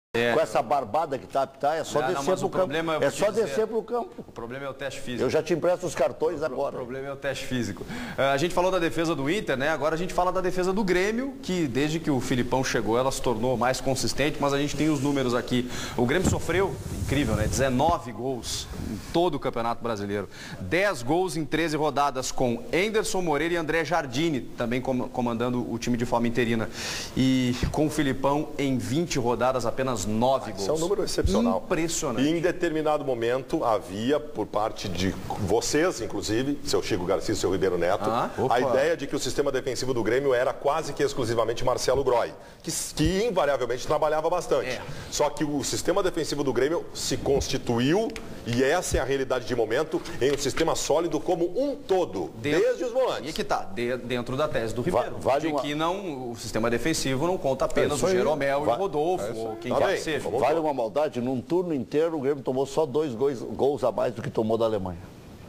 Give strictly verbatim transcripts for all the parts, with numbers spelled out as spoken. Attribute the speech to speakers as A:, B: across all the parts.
A: É. Com essa barbada que tá, tá é só
B: não,
A: descer
B: não,
A: pro campo. É, é só
B: dizer,
A: descer pro campo.
B: O problema é o teste físico.
A: Eu já te empresto os cartões agora.
B: O problema é o teste físico. Uh, a gente falou da defesa do Inter, né? Agora a gente fala da defesa do Grêmio, que desde que o Filipão chegou, ela se tornou mais consistente, mas a gente tem os números aqui. O Grêmio sofreu, incrível, né? dezenove gols em todo o Campeonato Brasileiro. dez gols em treze rodadas com Anderson Moreira e André Jardine, também comandando o time de forma interina. E com o Filipão, em vinte rodadas, apenas nove gols.
C: Isso é um número excepcional.
B: Impressionante.
C: E em determinado momento havia, por parte de vocês, inclusive, seu Chico Garcia e seu Ribeiro Neto,
B: ah,
C: a ideia de que o sistema defensivo do Grêmio era quase que exclusivamente Marcelo Groy, que, que invariavelmente trabalhava bastante. É. Só que o sistema defensivo do Grêmio se constituiu, e essa é a realidade de momento, em um sistema sólido como um todo, dentro, desde os volantes.
B: E que está dentro da tese do Ribeiro, Va vale de uma... que não, o sistema defensivo não conta apenas é o Jeromel e o Rodolfo, é ou quem tá quer bem, que seja.
A: Vale uma maldade, num turno inteiro o Grêmio tomou só dois gols, gols a mais do que tomou da Alemanha.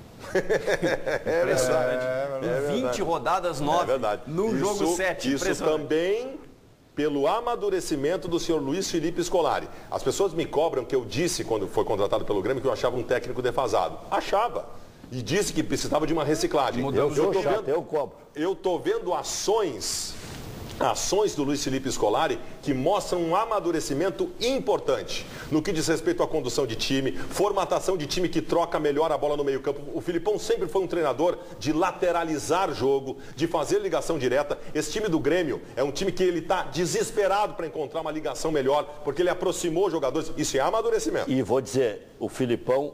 B: É impressionante. É, é, é vinte rodadas, nove. É verdade. No isso, jogo sete.
C: Isso também pelo amadurecimento do senhor Luiz Felipe Scolari. As pessoas me cobram que eu disse, quando foi contratado pelo Grêmio, que eu achava um técnico defasado. Achava. E disse que precisava de uma reciclagem.
A: Eu, eu, eu, tô vendo, eu cobro.
C: Eu estou vendo ações... ações do Luiz Felipe Scolari que mostram um amadurecimento importante no que diz respeito à condução de time, formatação de time que troca melhor a bola no meio campo. O Filipão sempre foi um treinador de lateralizar jogo, de fazer ligação direta. Esse time do Grêmio é um time que ele está desesperado para encontrar uma ligação melhor, porque ele aproximou jogadores. Isso é amadurecimento.
A: E vou dizer, o Filipão,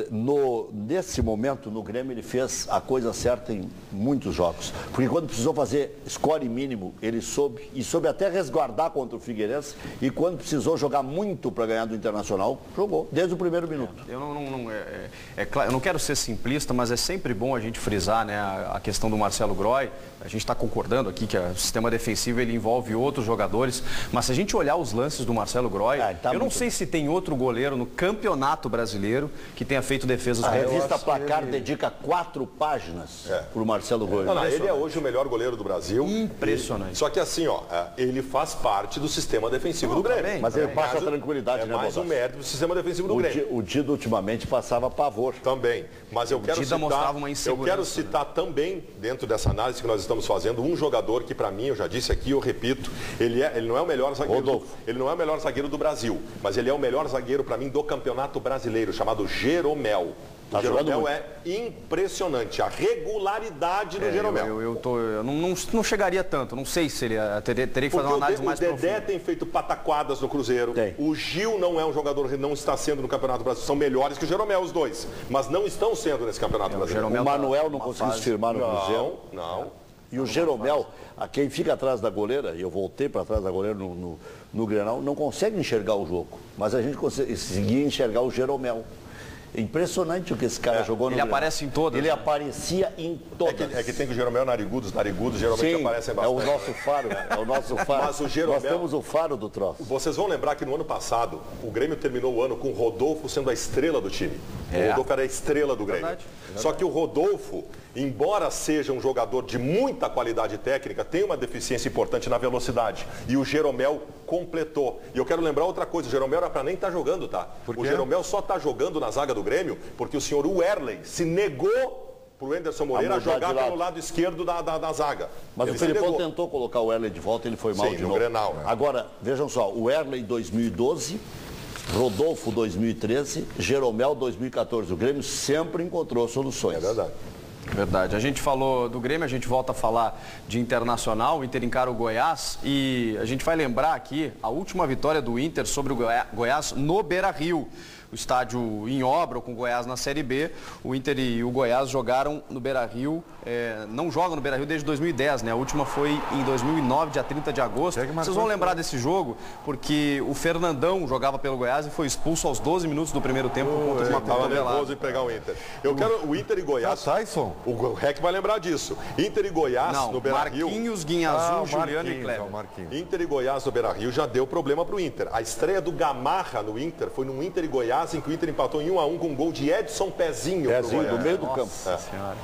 A: No, nesse momento, no Grêmio, ele fez a coisa certa em muitos jogos. Porque quando precisou fazer score mínimo, ele soube, e soube até resguardar contra o Figueirense, e quando precisou jogar muito para ganhar do Internacional, jogou, desde o primeiro minuto.
B: É, eu, não, não, não, é, é, é, eu não quero ser simplista, mas é sempre bom a gente frisar, né, a, a questão do Marcelo Groy. A gente está concordando aqui que o sistema defensivo ele envolve outros jogadores, mas se a gente olhar os lances do Marcelo Groy, ah, tá eu não sei se tem outro goleiro no Campeonato Brasileiro que tenha feito defesas.
A: A revista Placar ele... dedica quatro páginas é. para o Marcelo Groy.
C: Não, não, ele é hoje o melhor goleiro do Brasil.
B: Impressionante.
C: E, só que assim, ó, ele faz parte do sistema defensivo não, do Grêmio.
A: Também, mas ele também. passa a tranquilidade,
C: é
A: né,
C: mais um mérito do sistema defensivo do
A: o
C: Grêmio.
A: Di, o Dido ultimamente passava pavor.
C: Também. Mas eu quero citar,
B: mostrava uma
C: eu quero citar
B: né?
C: também, dentro dessa análise que nós estamos fazendo, um jogador que para mim, eu já disse aqui, eu repito, ele, é, ele não é o melhor zagueiro do, ele não é o melhor zagueiro do Brasil, mas ele é o melhor zagueiro para mim do Campeonato Brasileiro, chamado Jeromel. O tá Jeromel é impressionante, a regularidade do
B: é,
C: Jeromel.
B: Eu, eu, eu, tô, eu não, não, não chegaria tanto, não sei se ele teria, teria que fazer uma análise
C: o
B: mais
C: profunda. O Dedé
B: profunda.
C: tem feito pataquadas no Cruzeiro,
A: tem.
C: O Gil não é um jogador que não está sendo no Campeonato Brasileiro, são melhores que o Jeromel os dois, mas não estão sendo nesse Campeonato
A: é,
C: Brasileiro.
A: O, o Manuel não conseguiu se firmar no
C: não,
A: Cruzeiro.
C: Não,
A: E o Jeromel, a quem fica atrás da goleira, e eu voltei para trás da goleira no, no, no Grenal, não consegue enxergar o jogo, mas a gente conseguia enxergar o Jeromel. Impressionante o que esse cara é, jogou no
B: Ele
A: Grenal.
B: aparece em todas.
A: Ele
B: né?
A: aparecia em todas.
C: É que, é que tem que o Jeromel narigudos, narigudos, geralmente
A: Sim,
C: aparecem bastante.
A: é o nosso faro, é o nosso faro.
C: Mas o Jeromel,
A: nós temos o faro do troço.
C: Vocês vão lembrar que no ano passado, o Grêmio terminou o ano com o Rodolfo sendo a estrela do time. É. O Rodolfo era a estrela do Grêmio. Verdade, verdade. Só que o Rodolfo, embora seja um jogador de muita qualidade técnica, tem uma deficiência importante na velocidade. E o Jeromel completou. E eu quero lembrar outra coisa, o Jeromel era para nem estar tá jogando, tá? O Jeromel só está jogando na zaga do Grêmio porque o senhor Werley se negou para o Anderson Moreira a jogar lado. pelo lado esquerdo da, da, da zaga.
A: Mas ele o Felipão tentou colocar o Werley de volta, ele foi mal
C: Sim,
A: de
C: no
A: novo.
C: Grenal, né?
A: Agora, vejam só, o Werley dois mil e doze, Rodolfo dois mil e treze, Jeromel dois mil e quatorze. O Grêmio sempre encontrou soluções.
C: É verdade.
B: Verdade. A gente falou do Grêmio, a gente volta a falar de Internacional, o Inter encara o Goiás e a gente vai lembrar aqui a última vitória do Inter sobre o Goiás no Beira-Rio. O estádio em obra, com o Goiás na Série B, o Inter e o Goiás jogaram no Beira-Rio, é, não jogam no Beira-Rio desde dois mil e dez, né? A última foi em dois mil e nove, dia trinta de agosto. Vocês vão lembrar desse jogo, porque o Fernandão jogava pelo Goiás e foi expulso aos doze minutos do primeiro tempo por conta de uma
C: cotovelada. Estava nervoso em pegar o Inter. Eu quero o Inter e Goiás.
D: Ah, Tyson?
C: O Rec vai lembrar disso. Inter e Goiás
B: não,
C: no Beira-Rio.
B: Marquinhos, Guinhazul,
D: ah,
B: Juliano e Kleber.
C: Inter e Goiás no Beira-Rio já deu problema para o Inter. A estreia do Gamarra no Inter foi num Inter e Goiás em que o Inter empatou em um a um com um gol de Edson Pezinho.
A: Pezinho, do meio do campo.
B: Nossa Senhora.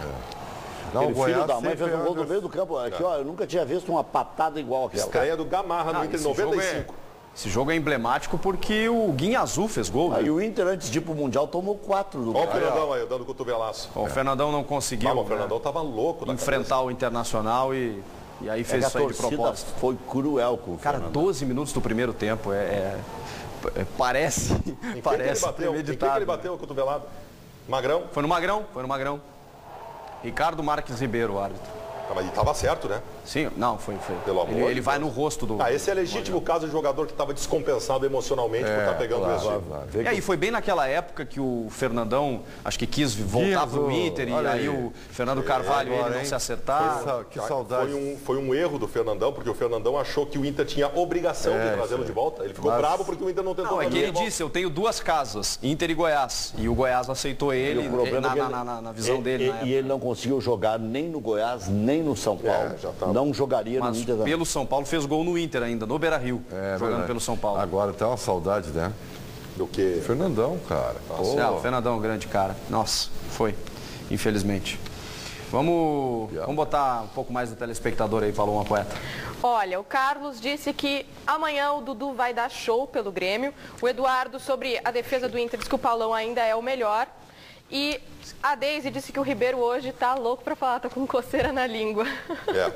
A: É. Não, o filho da mãe fez um gol do meio do campo. Aqui, ó, eu nunca tinha visto uma patada igual aquela.
C: Estreia do Gamarra no Inter em noventa e cinco.
B: Esse jogo é emblemático porque o Guinha Azul fez gol.
A: Aí
B: né?
A: o Inter, antes de ir pro Mundial, tomou quatro. Do
C: Olha o Fernandão aí, dando cotovelaço.
B: O é. Fernandão não conseguiu
C: Não, o
B: né,
C: Fernandão tava louco. Da
B: enfrentar
C: cabeça.
B: o Internacional e, e aí fez
A: é
B: isso aí de propósito.
A: Foi cruel com o
B: Cara,
A: Fernandão.
B: doze minutos do primeiro tempo. É, é, é, parece,
C: Em
B: parece
C: que ele bateu? Em que
B: premeditado.
C: ele bateu a cotovelada? Magrão?
B: Foi no Magrão, foi no Magrão. Ricardo Marques Ribeiro, o árbitro.
C: Ah, mas tava certo, né?
B: Sim, não, foi, foi.
C: Pelo amor
B: ele,
C: de
B: ele vai no
C: Deus.
B: rosto do...
C: Ah, esse é legítimo caso de jogador que estava descompensado emocionalmente por estar pegando
A: claro,
C: esse.
A: claro, claro. Vê
B: E aí foi bem naquela época que o Fernandão, acho que quis voltar
D: Quis,
B: pro Inter e
D: olha
B: aí
D: aí.
B: o Fernando Carvalho
D: agora,
B: ele não
D: hein?
B: se acertar.
D: Foi sa- que saudade.
C: Foi um, foi um erro do Fernandão, porque o Fernandão achou que o Inter tinha obrigação
D: É,
C: de trazê-lo
D: isso
C: de
D: aí.
C: volta. Ele ficou
D: Mas-
C: bravo porque o Inter não tentou
B: Não, é que
C: trazer
B: ele
C: de volta.
B: disse, eu tenho duas casas, Inter e Goiás. E o Goiás aceitou ele
A: O problema
B: na,
A: é que
B: na,
A: ele-
B: na- na- na visão
A: e,
B: dele.
A: E,
B: na
A: e
B: época.
A: ele não conseguiu jogar nem no Goiás, nem no São Paulo.
C: já tá.
A: Não jogaria
B: Mas
A: no Inter. não.
B: pelo São Paulo fez gol no Inter ainda, no Beira-Rio,
D: É,
B: jogando
D: verdade.
B: pelo São Paulo.
D: Agora tem uma saudade, né?
C: Do que?
D: Fernandão, cara. Pô.
B: É, o Fernandão é um grande cara. Nossa, foi, infelizmente. Vamos, vamos botar um pouco mais do telespectador aí, falou uma poeta.
E: Olha, o Carlos disse que amanhã o Dudu vai dar show pelo Grêmio. O Eduardo, sobre a defesa do Inter, diz que o Paulão ainda é o melhor. E a Deise disse que o Ribeiro hoje tá louco pra falar, tá com coceira na língua.
C: É.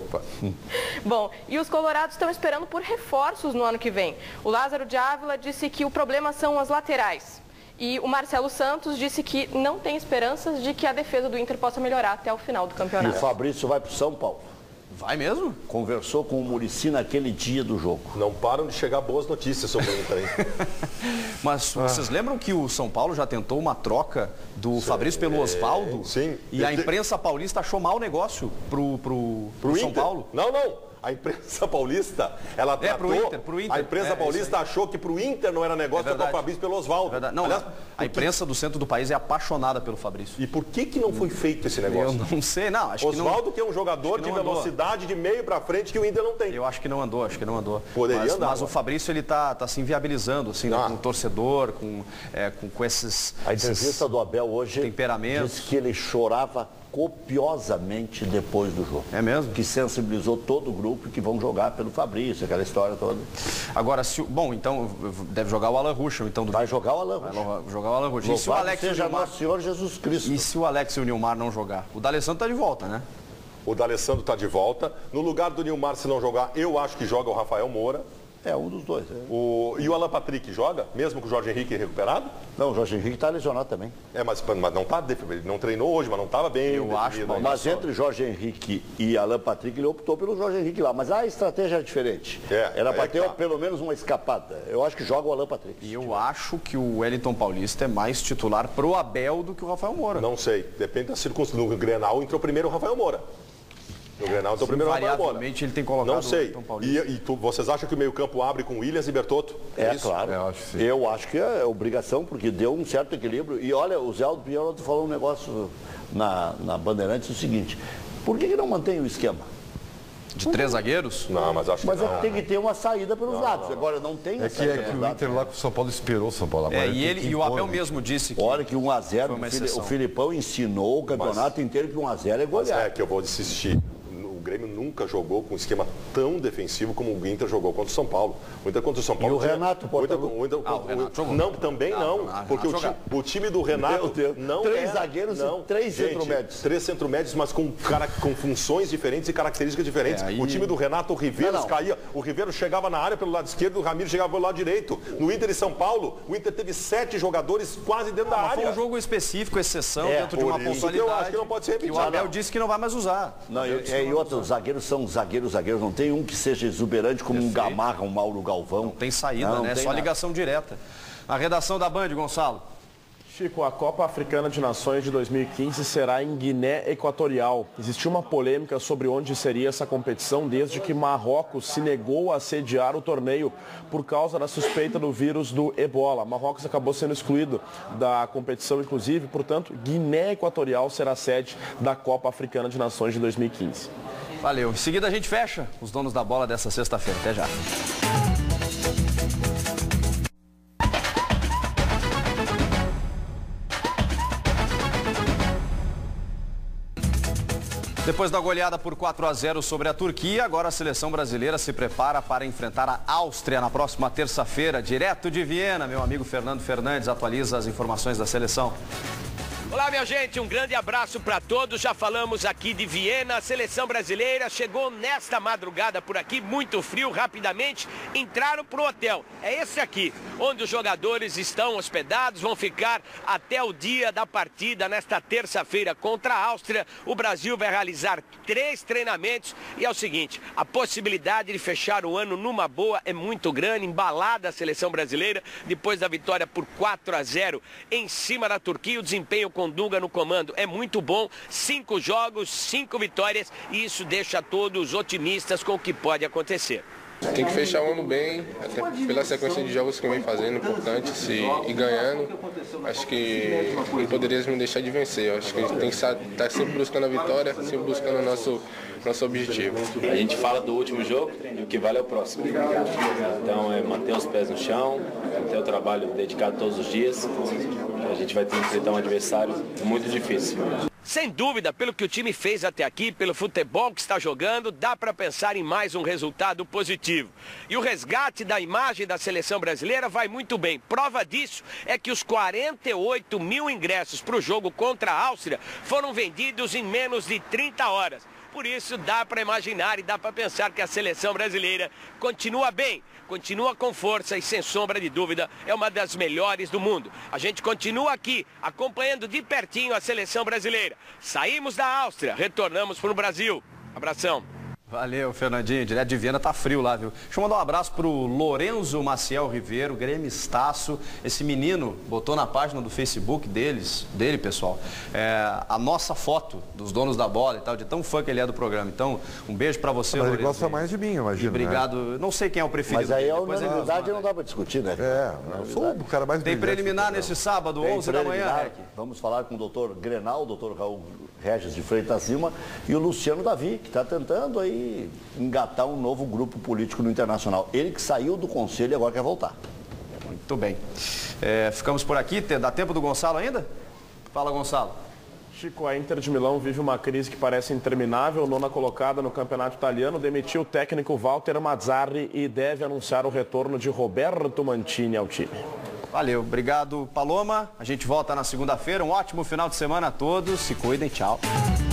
E: Bom, e os colorados estão esperando por reforços no ano que vem. O Lázaro de Ávila disse que o problema são as laterais. E o Marcelo Santos disse que não tem esperanças de que a defesa do Inter possa melhorar até o final do
A: E o
E: campeonato.
A: Fabrício vai pro São Paulo.
B: Vai mesmo?
A: Conversou com o Muricy naquele dia do jogo.
C: Não param de chegar boas notícias sobre o Inter, hein?
B: Mas vocês lembram que o São Paulo já tentou uma troca do Fabrício pelo Osvaldo?
C: sim.
B: E a
C: Eu te-
B: imprensa paulista achou mau negócio pro, pro, pro
C: Pro
B: São
C: Inter?
B: Paulo.
C: Não, não. A imprensa paulista, ela
B: É, pro
C: tratou...
B: Inter, pro Inter.
C: A imprensa
B: É, é
C: paulista achou que pro Inter não era negócio
B: É verdade.
C: trocar o Fabrício pelo Osvaldo.
B: É verdade. Não,
C: Aliás,
B: a imprensa do centro do país é apaixonada pelo Fabrício.
C: e por que que não foi feito esse
B: Eu
C: negócio?
B: não sei, não. Acho que não,
C: Osvaldo, que é um jogador
B: que
C: de
B: não andou.
C: velocidade de meio pra frente que o Inter não tem.
B: eu acho que não andou, acho que não andou.
C: Poderia
B: mas,
C: andar,
B: mas o
C: agora.
B: Fabrício ele tá, tá se inviabilizando, assim, né,
C: Ah.
B: com o torcedor, com, é, com, com esses.
A: A
B: esses-
A: entrevista do Abel hoje
B: temperamentos.
A: disse que ele chorava copiosamente depois do jogo.
B: É mesmo?
A: Que sensibilizou todo o grupo que vão jogar pelo Fabrício, aquela história toda.
B: Agora, se, o- bom, então deve jogar o Alan Ruschel, então do
A: Vai jogar o Alan
B: Vai
A: Ruschel.
B: lo- jogar o Alan Ruschel. E se o
A: Louvado
B: Alex e o
A: seja
B: Nilmar,
A: nosso Senhor Jesus Cristo.
B: e se o Alex e o Nilmar não jogar? O D'Alessandro tá de volta, né?
C: O D'Alessandro está de volta. No lugar do Nilmar, se não jogar, eu acho que joga o Rafael Moura.
A: É, um dos dois. é.
C: O... E o Alan Patrick joga, mesmo com o Jorge Henrique recuperado?
A: Não, o Jorge Henrique está lesionado também.
C: É, mas, mas não tá, ele não treinou hoje, mas não estava bem.
B: Eu acho,
C: definido
B: Paulo,
C: ainda.
A: Mas entre Jorge Henrique e Alan Patrick, ele optou pelo Jorge Henrique lá. Mas a estratégia era diferente.
C: É,
A: Era
C: aí
A: para
C: é que
A: ter
C: tá.
A: pelo menos uma escapada. Eu acho que joga o Alan Patrick.
B: E eu acho que o Wellington Paulista é mais titular pro Abel do que o Rafael Moura.
C: Não sei, depende da circunstância. No Grenal entrou primeiro o Rafael Moura. No Grenal entrou primeiro o Rafael Moura.
B: Invariavelmente, ele tem colocado
C: Não
B: o
C: sei.
B: Wellington Paulista.
C: E, e tu- vocês acham que o meio-campo abre com Williams e Bertotto?
A: É,
C: isso?
A: claro.
D: Eu acho que sim.
A: Eu acho que é obrigação, porque deu um certo equilíbrio. E olha, o Zé Aldo Pinheiro falou um negócio na, na Bandeirantes, o seguinte, por que, que não mantém o esquema?
B: De três zagueiros?
C: Não, mas acho
A: Mas
C: que
A: é
C: não.
A: que tem que ter uma saída pelos lados. Agora não tem
D: É
A: essa
D: que, é
A: saída
D: que
A: pelos
D: o
A: lados.
D: Inter lá com o São Paulo esperou o São Paulo. Agora
B: É,
D: ele
B: e,
D: tem
B: ele,
D: que
B: e o
D: impor,
B: Abel
D: né?
B: mesmo disse que...
A: Olha que um a zero,
B: Foi uma
A: o Fili-
B: exceção.
A: o Filipão ensinou o campeonato inteiro que um a zero é
C: Mas é
A: golear.
C: que eu vou insistir. O Grêmio nunca jogou com um esquema tão defensivo como o Inter jogou contra o São Paulo. O Inter contra o São Paulo.
A: o Renato
C: o Inter,
A: Portaluppi?
C: o Inter,
B: Ah, o Renato jogou.
C: Não, também
B: Não,
C: não.
B: o Renato
C: porque o time,
B: jogava.
C: o time do Renato
A: Meu Deus.
C: não
A: Três
C: era-
A: zagueiros e
C: não.
A: três
C: Gente,
A: centromédios.
C: Três centromédios, mas com, cara, com funções diferentes e características diferentes.
B: É, aí-
C: O time do Renato, o Riveiros
A: Não, não.
C: caía. O Riveiros chegava na área pelo lado esquerdo, o Ramiro chegava pelo lado direito. No Inter e São Paulo, o Inter teve sete jogadores quase dentro da
B: Mas foi
C: área.
B: um jogo específico, exceção,
A: É,
B: dentro de
C: por
B: uma
C: isso que eu
B: pontualidade.
C: acho que não pode ser
B: E
C: repetido.
B: o Abel
C: Não.
B: disse que não vai mais usar.
A: Não, e, é, e outros, os zagueiros são zagueiros, zagueiros. Não tem um que seja exuberante como um Gamarra, um Mauro Galvão.
B: Não tem saída,
A: Não, não
B: né?
A: tem
B: Só
A: nada.
B: ligação direta. A redação da Band, Gonçalo.
F: Chico, a Copa Africana de Nações de dois mil e quinze será em Guiné Equatorial. Existiu uma polêmica sobre onde seria essa competição desde que Marrocos se negou a sediar o torneio por causa da suspeita do vírus do Ebola. Marrocos acabou sendo excluído da competição, inclusive, portanto, Guiné Equatorial será a sede da Copa Africana de Nações de dois mil e quinze.
B: Valeu. Em seguida a gente fecha os donos da bola dessa sexta-feira. Até já. Depois da goleada por quatro a zero sobre a Turquia, agora a seleção brasileira se prepara para enfrentar a Áustria na próxima terça-feira, direto de Viena. Meu amigo Fernando Fernandes atualiza as informações da seleção.
G: Olá, minha gente, um grande abraço para todos. Já falamos aqui de Viena, a seleção brasileira chegou nesta madrugada por aqui, muito frio, rapidamente entraram para o hotel. É esse aqui, onde os jogadores estão hospedados, vão ficar até o dia da partida, nesta terça-feira contra a Áustria. O Brasil vai realizar três treinamentos e é o seguinte, a possibilidade de fechar o ano numa boa é muito grande, embalada a seleção brasileira, depois da vitória por quatro a zero em cima da Turquia, o desempenho com Dunga no comando é muito bom, cinco jogos, cinco vitórias e isso deixa todos otimistas com o que pode acontecer.
H: Tem que fechar o ano bem, até pela sequência de jogos que vem fazendo, importante, se ir ganhando. Acho que não poderíamos deixar de vencer. Acho que a gente tem que estar sempre buscando a vitória, sempre buscando o nosso, nosso objetivo.
I: A gente fala do último jogo e o que vale é o próximo. Então é manter os pés no chão, manter o trabalho dedicado todos os dias. A gente vai ter que enfrentar um adversário muito difícil.
G: Sem dúvida, pelo que o time fez até aqui, pelo futebol que está jogando, dá para pensar em mais um resultado positivo. E o resgate da imagem da seleção brasileira vai muito bem. Prova disso é que os quarenta e oito mil ingressos para o jogo contra a Áustria foram vendidos em menos de trinta horas. Por isso dá para imaginar e dá para pensar que a seleção brasileira continua bem, continua com força e sem sombra de dúvida é uma das melhores do mundo. A gente continua aqui acompanhando de pertinho a seleção brasileira. Saímos da Áustria, retornamos para o Brasil. Abração.
B: Valeu, Fernandinho. Direto de Viena, tá frio lá, viu? Deixa eu mandar um abraço pro Lorenzo Maciel Ribeiro, gremistaço. Esse menino botou na página do Facebook deles, dele, pessoal, é, a nossa foto dos donos da bola e tal, de tão fã que ele é do programa. Então, um beijo pra você,
D: Mas
B: Lorenzo.
D: ele gosta mais de mim, imagina.
B: Obrigado.
D: Né?
B: Não sei quem é o preferido.
A: Mas aí a
B: Depois ele
A: unanimidade não dá pra discutir, né?
D: É, eu sou o cara mais
B: Tem preliminar nesse sábado,
A: Tem
B: onze da manhã, Rec.
A: Vamos falar com o doutor Grenal, o doutor Raul Regis de Freitas Lima e o Luciano Davi, que está tentando aí engatar um novo grupo político no Internacional. Ele que saiu do conselho e agora quer voltar.
B: Muito bem. É, ficamos por aqui. Dá tempo do Gonçalo ainda? Fala, Gonçalo.
F: Chico, a Inter de Milão vive uma crise que parece interminável. Nona colocada no campeonato italiano, demitiu o técnico Walter Mazzarri e deve anunciar o retorno de Roberto Mantini ao time.
B: Valeu, obrigado, Paloma. A gente volta na segunda-feira. Um ótimo final de semana a todos. Se cuidem, tchau.